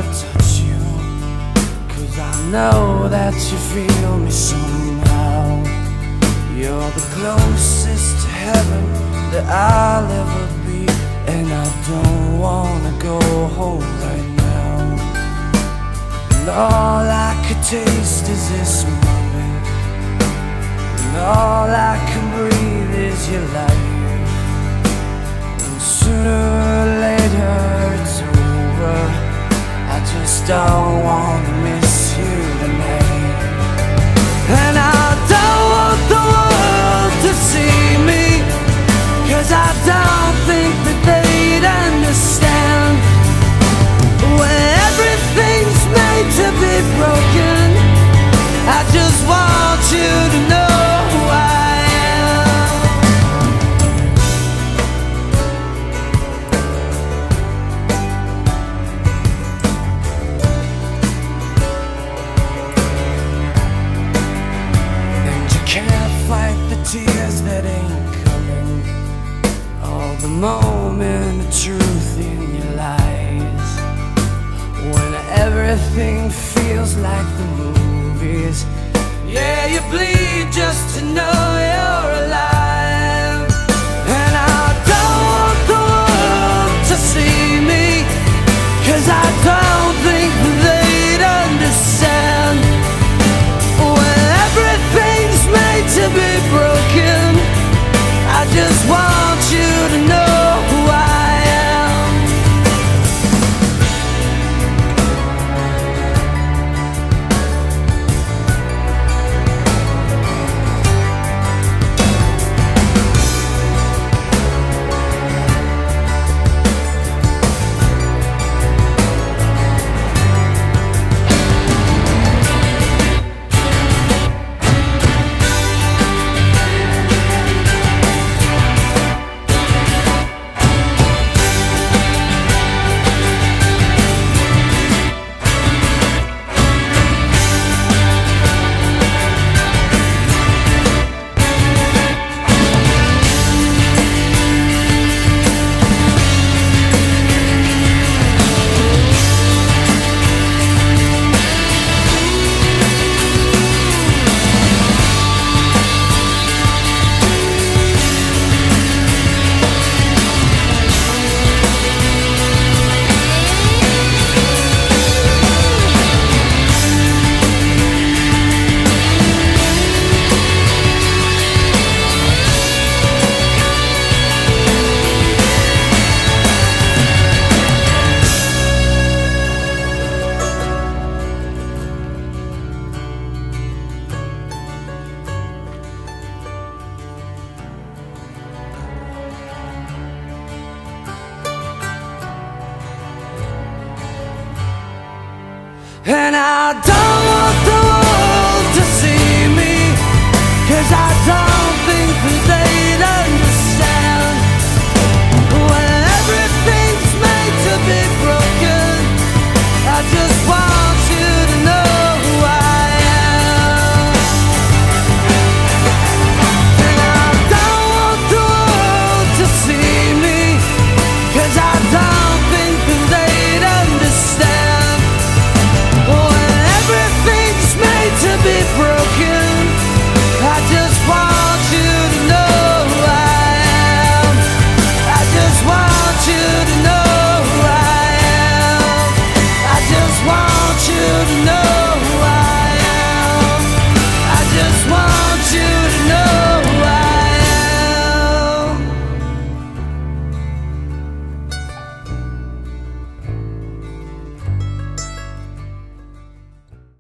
to touch you, 'cause I know that you feel me somehow. You're the closest to heaven that I'll ever be, and I don't wanna go home right now. And all I could taste is this moment, and all I can breathe is your life. And sooner or later it's over, I just don't wanna miss you tonight. And I don't want the world to see me, 'cause I don't think that they'd understand. When everything's made to be broken, I just want you to know who I am. And you can't fight the tears that ain't coming, all the moment of truth in your lies. When everything feels like the movies, yeah, you bleed just to know you're alive. And I don't want the world to see me, 'cause I don't think they'd understand. When everything's made to be broken, I just want you to know who I am. And I don't